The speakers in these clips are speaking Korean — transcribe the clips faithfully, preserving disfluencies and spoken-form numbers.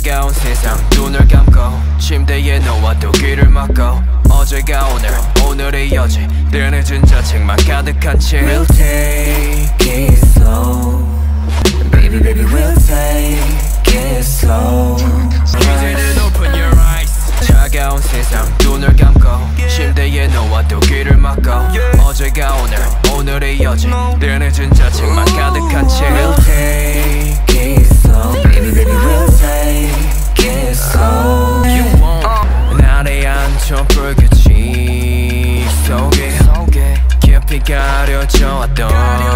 차가운 세상 눈을 감고 침대에 누워도 귀를 막고 어제가 오늘 오늘의 어제 늘 늦은 자책만 가득한 채 We'll take it slow Baby baby we'll take it slow 이제는 open your eyes 차가운 세상 눈을 감고 침대에 누워도 귀를 막고 어제가 오늘 오늘의 어제 늘 늦은 자책만 가득한 채 We'll take it slow Baby baby we'll take it slow You won't 나를 안쳐 불빛이 속에 깊이 가려져 왔던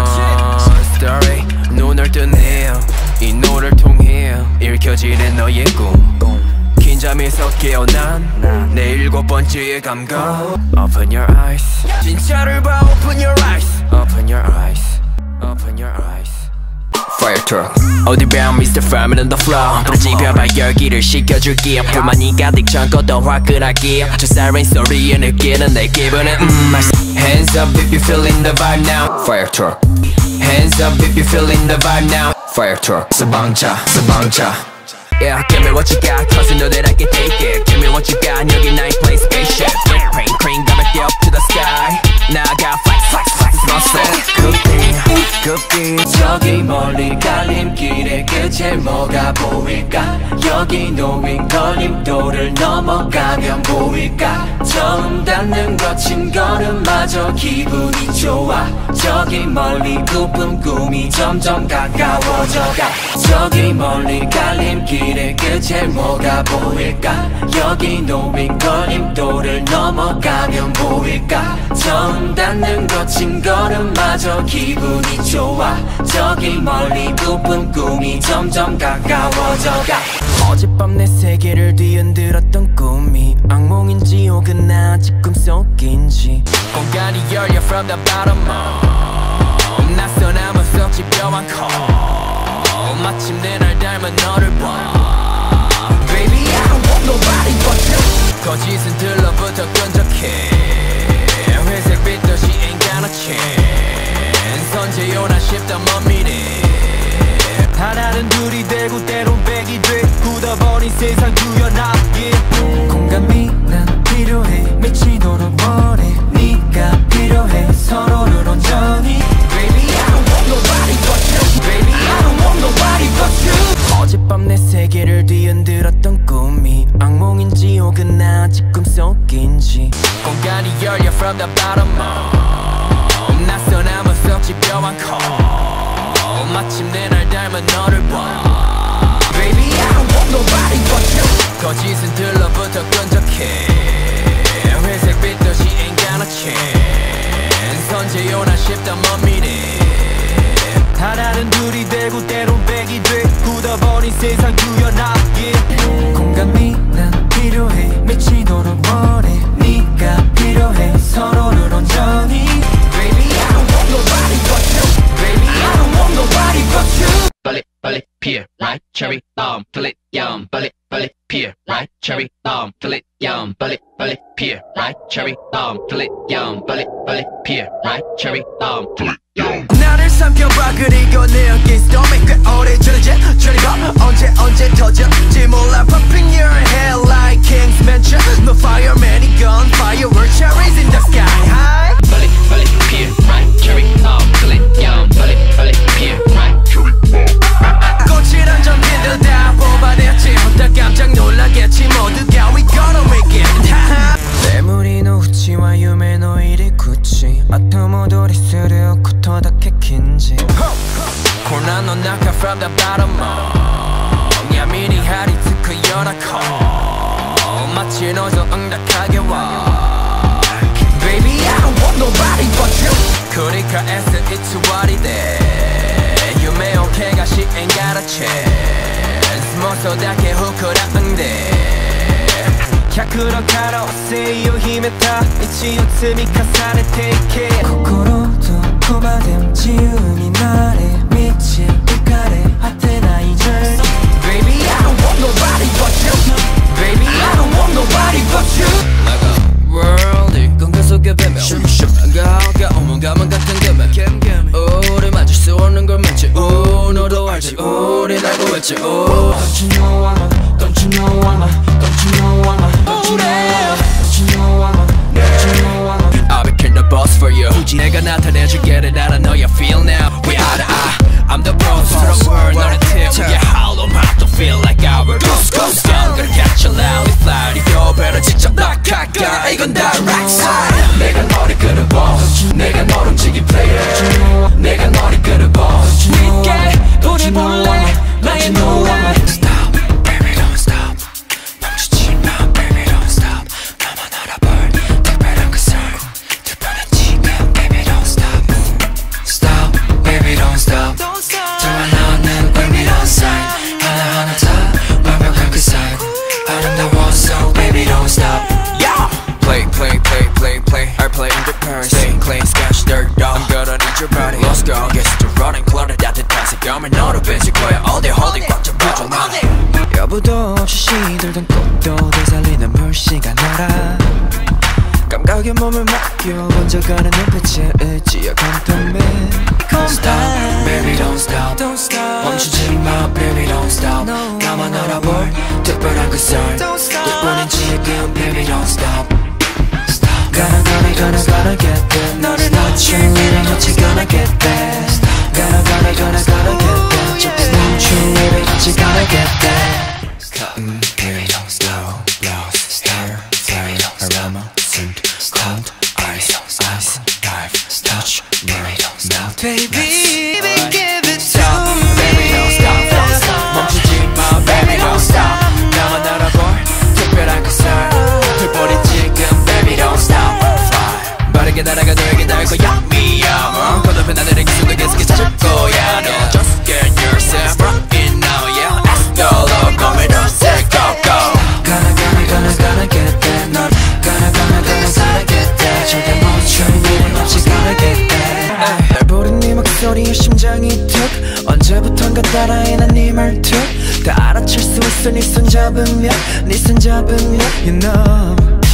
story 눈을 뜨네 이 노래를 통해 읽혀지는 너의 꿈 긴 잠에서 깨어난 내 일곱 번째의 감각 Open your eyes 진짜를 봐 Open your eyes Open your eyes Open your eyes firetruck 어디 봐 미스터 Fireman on the floor 불집혀봐 열기를 식혀줄게 불만이 가득 참고 더 화끈하게 저 siren 소리에 느끼는 내 기분은 음 Hands up if you feeling the vibe now firetruck Hands up if you feeling the vibe now firetruck 서방차 서방차 Yeah, give me what you got, cause you know that I can take it Give me what you got, 여기 나의 place spaceship Ring, ring, ring, 가볍게 up to the sky 나가 flex, flex, flex, no set 급히, 급히 저기 멀리 갈림길의 끝에 뭐가 보일까 여기 놓인 걸림돌을 넘어가면 보일까 처음 닿는 거친 걸음마저 기분이 좋아 저기 멀리 꾸쁜 꿈이 점점 가까워져가 저기 멀리 갈림길의 끝에 뭐가 보일까 여기 놓인 걸림돌을 넘어가면 보일까 처음 닿는 거친 걸음마저 기분이 좋아 저기 멀리 꾸쁜 꿈이 점점 가까워져가 어젯밤 내 세계를 뒤흔들었던 꿈이 악몽인지 혹은 아직 꿈속인지 공간이 열려 from the bottom up 낯선 암은 썩 집요한 call 마침내 날 닮은 너를 봐 Baby I don't want nobody but you 거짓은 들러부터 끈적해 회색 빛도시 ain't got a chance 선제요나 싶다 멈미네 하나는 둘이 되고 때론 백이 돼 굳어버린 세상 구현하게 공감이 난 필요해 미치도록 원해 네가 필요해 서로를 온전히 Baby I don't want nobody but you Baby I don't want nobody but you 어젯밤 내 세계를 뒤흔들었던 꿈이 악몽인지 혹은 아직 꿈속인지 공간이 열려 from the bottom up 낯선 암은 썩 집요한 call 마침내 날 닮은 너를 봐 Baby I don't want nobody but you 거짓은 들러부터 끈적해 회색 빛도시 ain't got a chance 선제요나 싶다 멈미네 하나는 둘이 되고 때론 백이 돼 굳어버린 세상 구현하게 공감이 난 필요해 미치도록 원해 네가 필요해 서로를 온전히 Baby I don't want nobody but you Baby I don't want nobody but you 빨리 빨리 피어 right cherry bomb feel it yum 빨리 빨리 피어 right cherry bomb feel it yum 빨리 빨리 피어 right cherry bomb feel it yum 빨리 빨리 피어 right cherry bomb feel it yum 나를 삼켜봐 그리고 내 어깨 스톰에 꽤 오래 전해져 저리가 언제 언제 터질지 몰라 Popping your head like King's Mansion No fireman gun firework cherries in the sky high 빨리 빨리 피어 right cherry bomb feel it yum 빨리 빨리 피어 right cherry bomb 꽃이란 전기들 다 뽑아냈지 혼자 깜짝 놀라겠지 모두가 We gonna make it 때물이 노치와 유메노일이 굳이 아토모도리 스르 코토다케 킨지 콜난 넌 낙하 from the bottom up 야미니 하리 특허 연하코 마치 너도 응답하게 와 Baby I don't want nobody but you 그러니까 애써 이투월이 돼 유메 오케가 she ain't got a chance 모소다케 후쿠라 응대100からせよ秘めた道を積み重ねていけ心どこまでも自由になれ導かれ果てない journey Baby I don't want nobody but you Baby I don't want nobody but you Like a world 공간 속에 배며 가오가 오면 가만 같은 감각 우리 맞을 수 없는 걸 맺지 오 너도 알지 우린 알고 있지 오 Don't you know I'm a 나타내줄 get it out I know you feel now We are the I I'm the boss to the world 너는 tip Yeah hollow mouth don't feel like I will Ghost ghost I'm gonna catch you loudly fly You better 직접 낙하가 이건 direct side 내가 너를 끌어봐 내가 널 움직인 player 내가 너를 끌어봐 믿게 보내볼래 나의 노래 Stop baby don't stop 멈추지 마 baby don't stop 나만 알아볼 특별한 그 sound 두 번은 지금 baby don't stop Stop baby don't stop 정말 너는 baby don't sign 하나하나 다 완벽한 그 sign 아름다워 so baby don't stop Yeah Play play play play play I play in the purse Stay clean sketch dirt dog I'm gonna need your body Let's go Get to running clutter 따뜻한 색감을 너로 뱉을 거야 All day holding 꽉 잡아줘 나는 여부도 없이 시들던 꽃도 되살리는 물씨가 너라 감각에 몸을 맡겨 번져가는 눈빛에 의지야 Come to me Stop baby don't stop 멈추지 마 baby don't stop 나만 알아볼 특별한 그 sound 두 번은 지금 baby don't stop Stop Gonna gonna gonna gonna get there 너를 놓치는 일은 어찌 gonna get there Gonna gonna gonna gonna get there 조금 멈춘 일은 어찌 gonna get there Stop baby don't stop Lost hair fire aroma scent cold ice ice dive touch baby don't stop Baby give it to Stop baby don't stop don't stop 멈추지 마 baby don't stop 나만 알아볼 특별한 그 sound 두 번은 지금 baby don't stop 빠르게 날아가 너에게 닿을 거야 미야마 건너편 하늘에게 손을 계속해 찾을 거야 너 Just get yourself right now yeah Let's go loco me don't say go go Gonna gonna gonna gonna get there 넌 Gonna gonna gonna gonna get there 절대 멈추는 일은 없이 gonna get there 날 부른 네 목소리에 심장이 툭 언제부턴가 따라해 난 네 말투 다 알아챌 수 있어 네 손 잡으면 네 손 잡으면 You know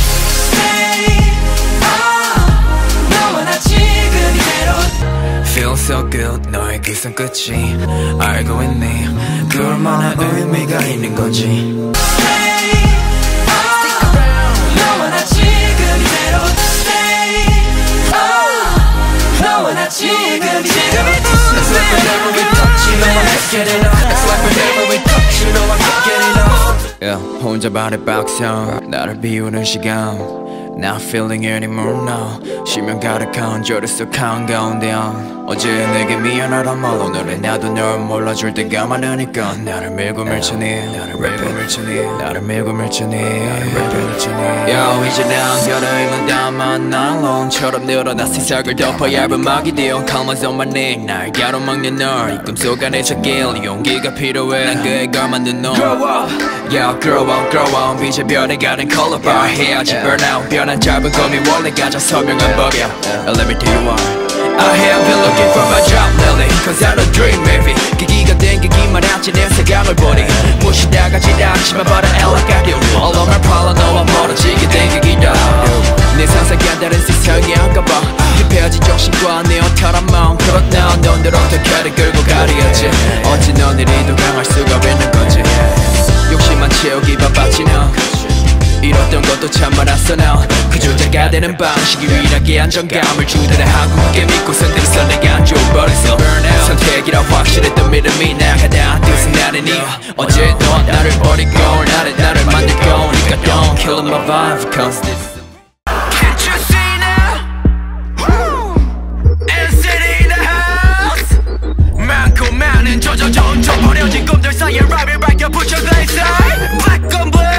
Feel so good 너의 그 손끝이 알고 있니 그 얼마나 의미가 있는 건지 Stay Stick around 너와 나 지금 이대로 Stay oh, 너와 나 지금 이대로 It's like whenever we touch you know I can't get it off It's like whenever we touch you know I can't get it off Yeah 혼자 발에 박혀 나를 비우는 시간 Not feeling anymore now 쉬면 가득한 저를 속 한가운데 어제 내게 미안하단 말 오늘은 나도 널 몰라줄 때가 많으니까 나를 밀고 밀쳐니 나를 밀고 밀쳐니 나를 밀고 밀쳐니 나를 밀고 밀쳐니 Yo 이제 난 별의문 담아 난 롱처럼 늘어나 세상을 덮어 얇은 막이 되어 Calmers on my neck 날 가로막는 널 이 꿈속 안에 저길 용기가 필요해 난 그에 걸맞는 너 Grow up Yeah grow up grow up 빛의 별에 가는 color bar 해야지 burn out 변한 짧은 꿈이 원래 가장 선명한 법이야 Let me tell you why I have been looking for my job lately Cause I don't dream maybe 계기가 된 계기만 했지 내 생각을 보니 무시다가 지나치면 바로 엘라가려 All of my problem 너와 멀어지게 된 계기다 내 상상과 다른 세상이 한가봐 힙해진 정신과 내 어탈한 마음 그렇나 넌들 어떻게든 끌고 가려야지 어찌 넌 이리도 강할 수가 있는 건지 욕심만 채우기 바빴지 너 잃었던 것도 참 많았어 나 그 존재가 되는 방식이 유일하게 안정감을 주더라 한국에 믿고선 들어서 내가 안 줘버렸어 선택이라 확실했던 믿음이 나가다 뜻은 나는 이 어제도 나를 버리고 나를 나를 만들고 니가 don't kill my vibe cause this Can't you see now? 엔씨티 in the house 많고 많은 조조 점점 버려진 꿈들 사이에 랩을 밝혀 put your glaze eye Black on black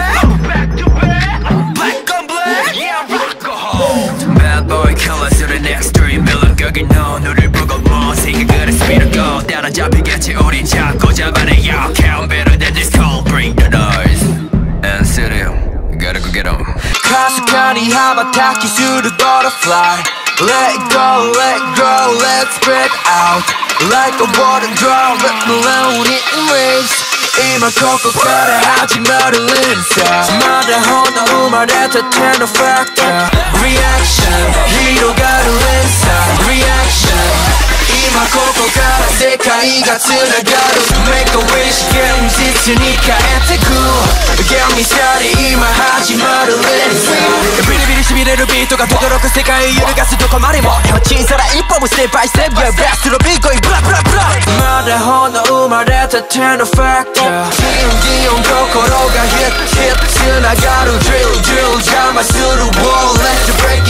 Bad boy colors to the next dream 밀어 거기 너 너를 보고 뭐 생각을 했어 밀어고 따라잡히겠지 우린 자꾸 잡아내 Yo count better than this cold bring the noise 엔씨티 U gotta go get 'em 가득한 이 하바타 기술을 butterfly Let it go, let it grow, let's spread out Like a water drop, let me alone it in waves 이만 걷고 가라 하지 말을 inside 말을 혼나 우말에 대테너 factor Reaction, 위로 가는 inside Reaction, 이만 今ここから世界がつながる Make a wish 現実に変えてくゲームにさり今始まる Let's go ビリビリ痺れるビートが轟く世界揺るがすどこまでも小さな一歩もステップバイステップ Yeah best のビーコイブラブラブラまだほんの生まれたてのファクターギンギン心がヒットヒットつながる Drill drill 邪魔する Wall Let's break